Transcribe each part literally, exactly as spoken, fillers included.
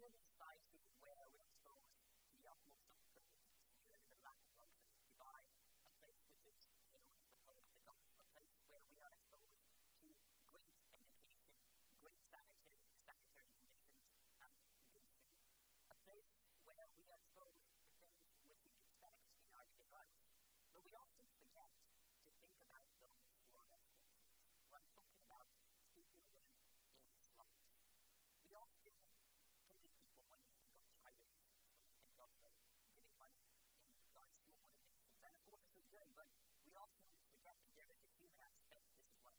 live in a society where we're exposed to the utmost of privileges. We live in a lack of luxury. We buy a place which is, you know, supposed to come, a place where we are exposed to great education, great sanitary, sanitary conditions, and good food. A place where we are exposed to things which we expect in our daily lives. But we often forget to think about those who are less fortunate. Well, I'm talking about people living in slums. We often pity people when we think of charities, when we think of like, giving money in regards to organizations. And of course, this is good, but we often forget that there is a human aspect to this as well.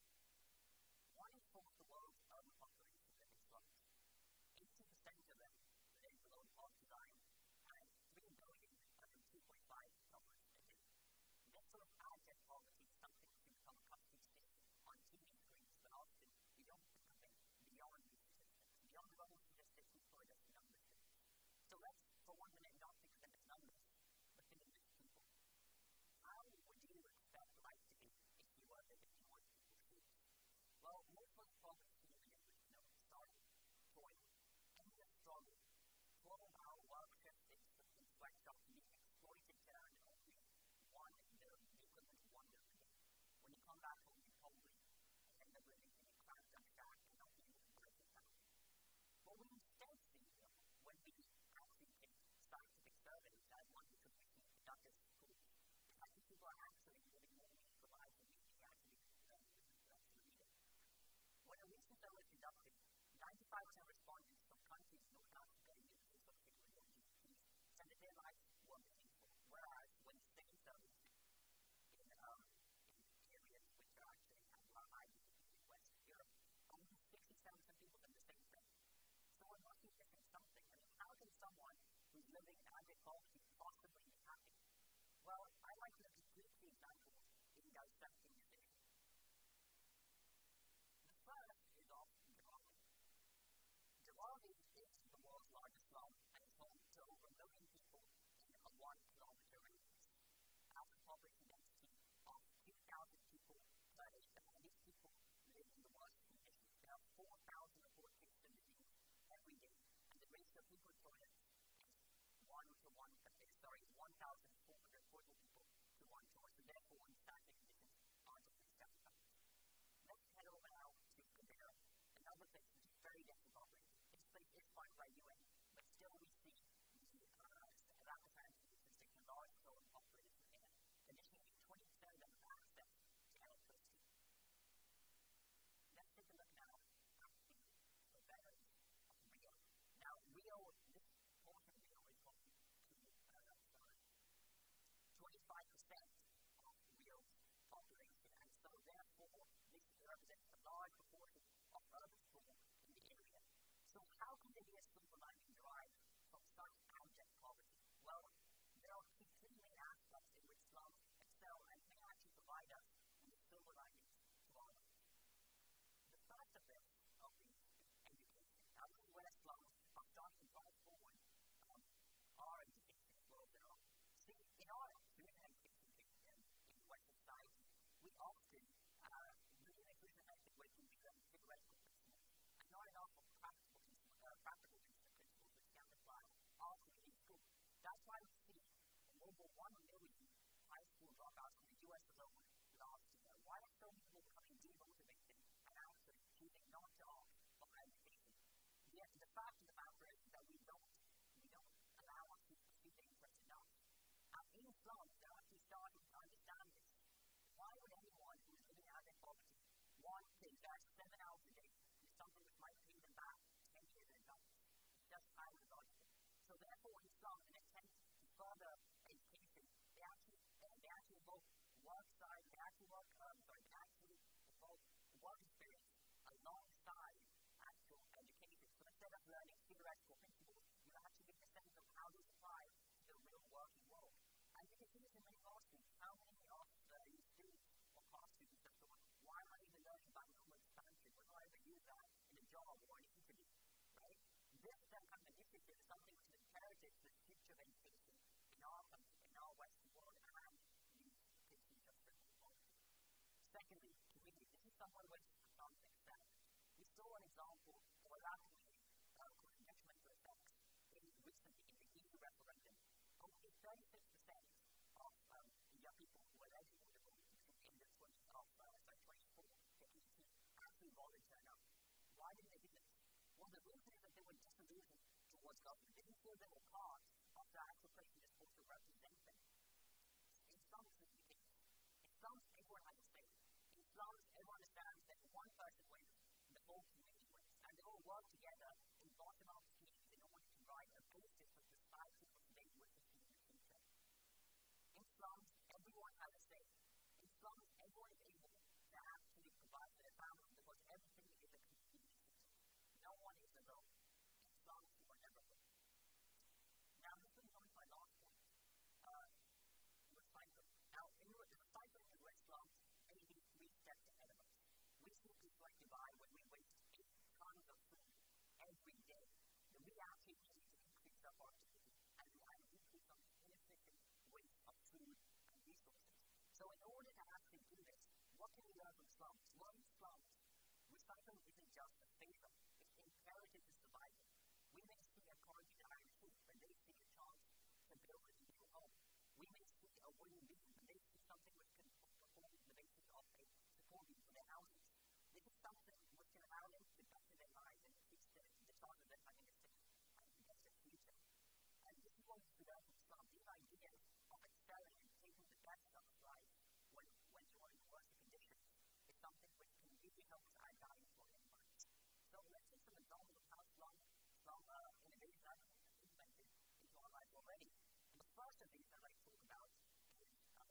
One in four of the world's urban population live in slums. eighty percent of them live below the poverty line, and three billion are in two point five dollars a day. This sort of abject poverty is something we become accustomed to seeing on T V screens, but often we don't think of it beyond these statistics. Beyond the level of statistics, we put just numbers. So let's, for one minute, not think of them as numbers, but think of them as people. How would you expect life to be if you were living in one people's shoes? Well, most of the problems you live with, you know, starting, toil, endless struggle, twelve-hour work shifts in sweatshops and being exploited to earn only one, the equivalent of one dollar a day. When you come back home, you probably end up living in a cramped and shack and not being able to break it down. What we instead see, though, when we actually take scientific surveys as one who commissions conducted schools, is that these people are actually living more meaningful lives than we actually needed. When a recent survey was conducted, ninety-five percent of respondents from countries in North Africa and Europe associated with L G B Ts said that their lives were meaningful, whereas when the same survey in, um, in areas which are actually have a lot of I D in Western Europe, only sixty-seven percent of people said the same thing. So we're not missing something. I mean, how can someone who's living in abject poverty possibly be happy? Well, I like to look at three key examples in dissecting this issue. The first is of Dharavi. Dharavi is the world's largest slum and is home to over a million people in a one kilometer radius. Has a population density of two thousand people per acre, and these people live in the worst conditions. There are four thousand reported cases of disease every day, and the ratio of people in toilets is one to one, sorry, one thousand four hundred forty people to one toilet. So therefore, unsanitary conditions are just acceptable. Let's head over now to Kabera, another place which is very densely populated. This place is quite by U N, but still we see the uh, that percentage is a large growing population there. Additionally, twenty percent of them have access to electricity. Let's take a look now at the favelas of Rio. Now, Rio, this portion of Rio is home to uh, sorry, twenty-five percent of Rio's population, and so therefore this represents a large proportion of urban people in the area. So how can there be a silver lining derived from such abject poverty? Well, there are three main aspects in which slums excel and may actually provide us with a silver lining to our lives. The first of this of these is education. Now, this is where slums are starting to drive forward um, our education as well as their own. See, in our student education system in Western society, we often uh, believe in a student ethic where we learn theoretical principles and not enough of practical principles, uh, practical principles which can apply also in school. That's why we see over one million high school dropouts in the U S alone last year. Why are so many people becoming demotivated and actually choosing not to opt for education? Yet the fact of the matter is that we don't, we don't allow us to pursue the interest enough. And in slums, they're actually starting to understand this. Why would anyone who is living out in poverty want to invest seven hours a day in something which might pay them back ten years in advance? It's just highly illogical. So therefore, in slums, in an attempt to further education, they actually, uh, they actually involve work side, they actually work, um, sorry, they actually involve work experience alongside actual education. So instead of learning theoretical principles, you actually get a sense of how those apply to the real working world. And you can see this in many law schools. How many of the students or class students are thought, why am I even learning about number expansion? When do I ever use that in a job or an interview? Right? This then kind of initiative is something which is imperative to the future of education in our country, in our Western world, and the education system of policy. Secondly, community. This is someone which becomes excel. We saw an example of a rapidly uh, detrimental effects is thirty-six percent of um, young people who are eligible to vote in the twenty of uh, sorry, twenty-four to eighteen actually voted turn up. Why didn't they do this? Well, the reason is that they were disillusioned towards government. They didn't feel they were part of the actual place that's supposed to represent them. In slums, this is the case. In slums, everyone has a say. In slums, everyone understands that one person wins, the whole community wins. And they all work together in bottom-up schemes in order to provide a basis for society which they wish to see in the future. In slums, everyone has a say. In slums, everyone is able to actually provide for their family because everything is a community decision. No one is alone. In slums, you are never alone. Now, this brings on to my last point. Uh, recycling. Now, in the recycling in West slums, maybe three steps ahead of us. We see people like Dubai when we waste eight tons of food every day. The we actually need to increase our productivity and we have to decrease our inefficient waste of food and resources. So in order to actually do this, what can we learn from slums? Well, in slums, recycling isn't just a favor, it's imperative to survival. We may see a college hiring food when they see a chance to build a new home. We may see a wooden beam when they see something which can perform the basis of a support beam for their houses. This is something which can allow them to better their lives and teach them the chance of them having a safe and better future. And this is what we learn from slums. These ideas of excelling and taking the best out of life when, when you are in worse conditions is something which can really help us add value to our environment. So let's take some examples of how slum, slum uh, innovations have been implemented into our lives already. And the first of these I'd like to talk about is um,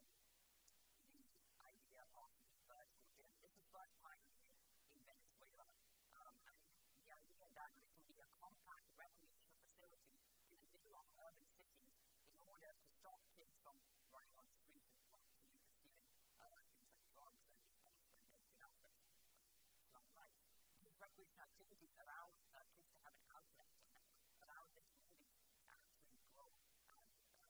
the idea of the vertical gym. This was first pioneered in Venezuela. Um, and the idea that it can be a compact recreational facility in the middle of urban cities in order to stop kids from running on the streets and continuing to stealing uh, things like drugs and unprotected aspects of slum life. These recreational activities allow uh, kids to have an outlet and allow the community to actually grow and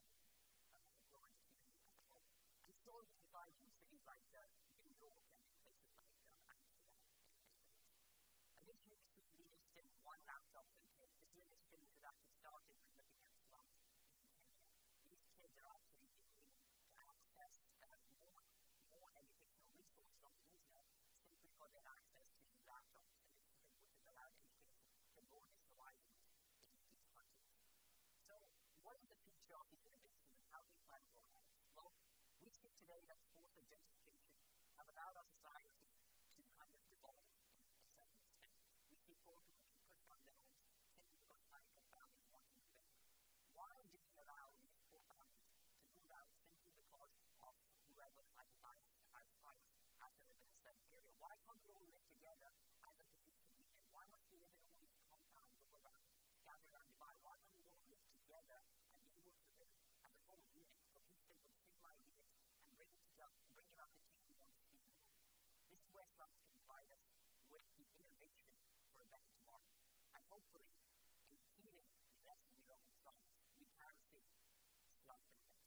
uh, uh, grow into community as a whole. And so we find in cities like uh, New York and in places like um, Amsterdam and England. And this initiative initiative one laptop per kid. This initiative was actually started with looking at slums in Kenya. These kids are actually able to access uh, more, more educational resources on the internet simply because they have access to laptops and initiative which has allowed education to more digitalizing in these countries. So, what is the future of these innovations and how do we plan to roll out? Well, we see today that forced gentrification have allowed our society to kind of devolve in a certain extent. We see poor people being pushed on their homes simply because high-income families want to move in. Why did we allow these poor families to move out simply because of whoever had the bias as bias as they live in a certain area? Why can't we all live together as a community unit? Why must we live in all these compounds all around, scattered around Dubai? Why can't we all live together and be able to live as a whole unit for people with similar ideas and bring it together, bring it up the team we want to see in the world? This is where slums can provide us with the innovation for a better tomorrow. And hopefully, in healing the lessons we learn from slums, we can see slums in